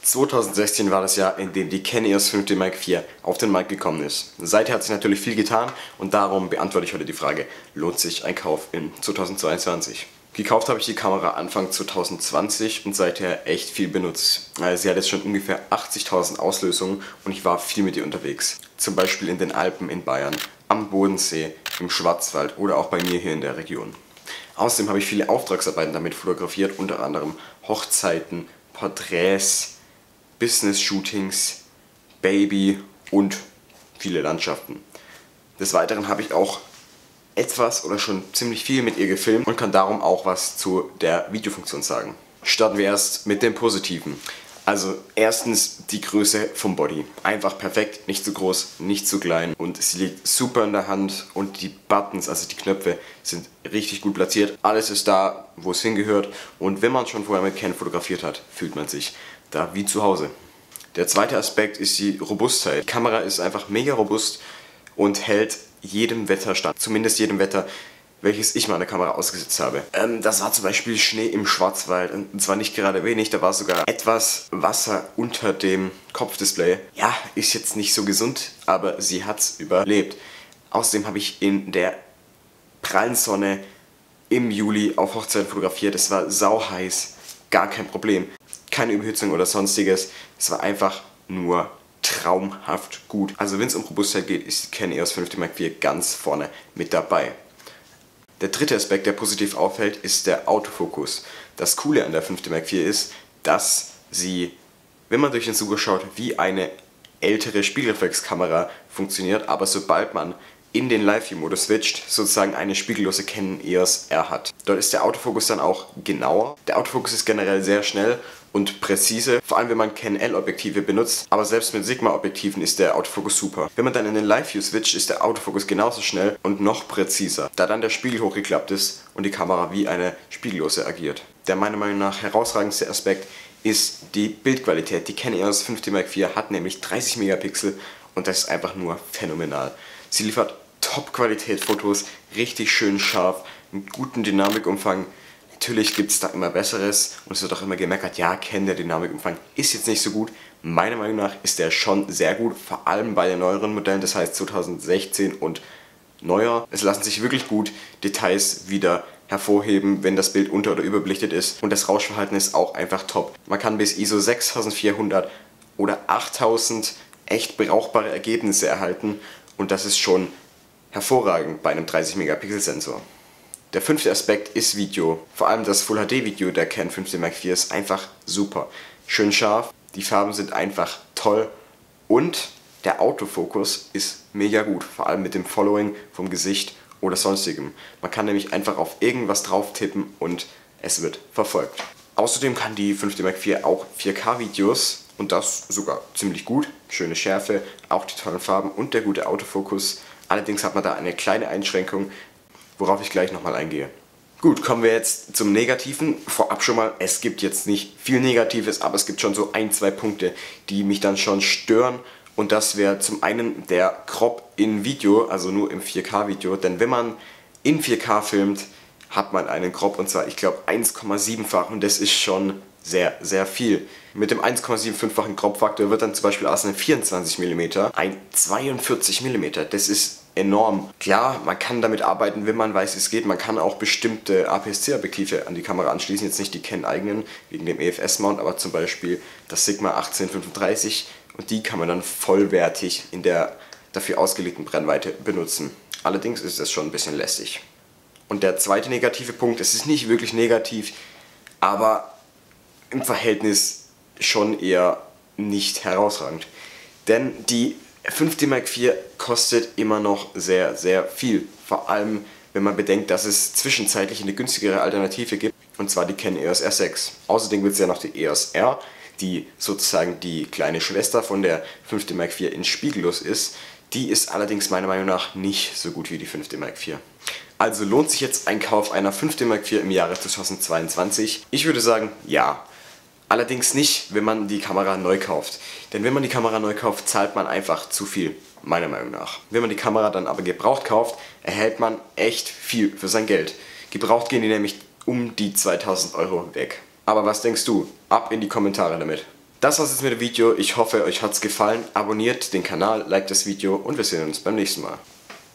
2016 war das Jahr, in dem die Canon EOS 5D Mark IV auf den Markt gekommen ist. Seither hat sich natürlich viel getan und darum beantworte ich heute die Frage, lohnt sich ein Kauf in 2022? Gekauft habe ich die Kamera Anfang 2020 und seither echt viel benutzt. Sie hat jetzt schon ungefähr 80.000 Auslösungen und ich war viel mit ihr unterwegs. Zum Beispiel in den Alpen in Bayern, am Bodensee, im Schwarzwald oder auch bei mir hier in der Region. Außerdem habe ich viele Auftragsarbeiten damit fotografiert, unter anderem Hochzeiten, Porträts, Business-Shootings, Baby und viele Landschaften. Des Weiteren habe ich auch etwas oder schon ziemlich viel mit ihr gefilmt und kann darum auch was zu der Videofunktion sagen. Starten wir erst mit dem Positiven. Also erstens die Größe vom Body. Einfach perfekt, nicht zu groß, nicht zu klein und sie liegt super in der Hand und die Buttons, also die Knöpfe, sind richtig gut platziert. Alles ist da, wo es hingehört und wenn man schon vorher mit Canon fotografiert hat, fühlt man sich da wie zu Hause. Der zweite Aspekt ist die Robustheit. Die Kamera ist einfach mega robust und hält jedem Wetter stand, zumindest jedem Wetter, welches ich meiner Kamera ausgesetzt habe. Das war zum Beispiel Schnee im Schwarzwald und zwar nicht gerade wenig, da war sogar etwas Wasser unter dem Kopfdisplay. Ja, ist jetzt nicht so gesund, aber sie hat's überlebt. Außerdem habe ich in der prallen Sonne im Juli auf Hochzeiten fotografiert. Es war sauheiß, gar kein Problem. Keine Überhitzung oder sonstiges. Es war einfach nur traumhaft gut. Also wenn es um Robustheit geht, ist die Canon EOS 5D Mark IV ganz vorne mit dabei. Der dritte Aspekt, der positiv auffällt, ist der Autofokus. Das Coole an der 5D Mark IV ist, dass sie, wenn man durch den Sucher schaut, wie eine ältere Spiegelreflexkamera funktioniert, aber sobald man in den Live-View-Modus switcht, sozusagen eine spiegellose Canon EOS R hat. Dort ist der Autofokus dann auch genauer. Der Autofokus ist generell sehr schnell und präzise, vor allem wenn man Canon L-Objektive benutzt, aber selbst mit Sigma-Objektiven ist der Autofokus super. Wenn man dann in den Live-View switcht, ist der Autofokus genauso schnell und noch präziser, da dann der Spiegel hochgeklappt ist und die Kamera wie eine Spiegellose agiert. Der meiner Meinung nach herausragendste Aspekt ist die Bildqualität. Die Canon EOS 5D Mark IV hat nämlich 30 Megapixel und das ist einfach nur phänomenal. Sie liefert Top-Qualität-Fotos, richtig schön scharf, mit gutem Dynamikumfang. Natürlich gibt es da immer Besseres und es wird auch immer gemeckert, ja, Canon, der Dynamikumfang ist jetzt nicht so gut. Meiner Meinung nach ist der schon sehr gut, vor allem bei den neueren Modellen, das heißt 2016 und neuer. Es lassen sich wirklich gut Details wieder hervorheben, wenn das Bild unter- oder überbelichtet ist und das Rauschverhalten ist auch einfach top. Man kann bis ISO 6400 oder 8000 echt brauchbare Ergebnisse erhalten und das ist schon hervorragend bei einem 30 Megapixel Sensor. Der fünfte Aspekt ist Video. Vor allem das Full HD Video der Canon 5D Mark IV ist einfach super. Schön scharf, die Farben sind einfach toll und der Autofokus ist mega gut. Vor allem mit dem Following vom Gesicht oder sonstigem. Man kann nämlich einfach auf irgendwas drauf tippen und es wird verfolgt. Außerdem kann die 5D Mark IV auch 4K Videos und das sogar ziemlich gut. Schöne Schärfe, auch die tollen Farben und der gute Autofokus. Allerdings hat man da eine kleine Einschränkung, worauf ich gleich nochmal eingehe. Gut, kommen wir jetzt zum Negativen. Vorab schon mal, es gibt jetzt nicht viel Negatives, aber es gibt schon so ein, zwei Punkte, die mich dann schon stören. Und das wäre zum einen der Crop in Video, also nur im 4K-Video. Denn wenn man in 4K filmt, hat man einen Crop und zwar, ich glaube, 1,7-fach und das ist schon sehr, sehr viel. Mit dem 1,75-fachen Crop-Faktor wird dann zum Beispiel aus einem 24 mm ein 42 mm. Das ist enorm. Klar, man kann damit arbeiten, wenn man weiß, wie es geht. Man kann auch bestimmte APS-C-Objektive an die Kamera anschließen. Jetzt nicht die Canon eigenen, wegen dem EFS-Mount, aber zum Beispiel das Sigma 1835. Und die kann man dann vollwertig in der dafür ausgelegten Brennweite benutzen. Allerdings ist das schon ein bisschen lästig. Und der zweite negative Punkt, es ist nicht wirklich negativ, aber im Verhältnis schon eher nicht herausragend. Denn die 5D Mark IV kostet immer noch sehr, sehr viel. Vor allem, wenn man bedenkt, dass es zwischenzeitlich eine günstigere Alternative gibt, und zwar die Canon EOS R6. Außerdem gibt es ja noch die EOS R, die sozusagen die kleine Schwester von der 5D Mark IV in spiegellos ist. Die ist allerdings meiner Meinung nach nicht so gut wie die 5D Mark IV. Also lohnt sich jetzt ein Kauf einer 5D Mark IV im Jahre 2022? Ich würde sagen, ja. Allerdings nicht, wenn man die Kamera neu kauft. Denn wenn man die Kamera neu kauft, zahlt man einfach zu viel, meiner Meinung nach. Wenn man die Kamera dann aber gebraucht kauft, erhält man echt viel für sein Geld. Gebraucht gehen die nämlich um die 2000 € weg. Aber was denkst du? Ab in die Kommentare damit. Das war's jetzt mit dem Video. Ich hoffe, euch hat's gefallen. Abonniert den Kanal, liked das Video und wir sehen uns beim nächsten Mal.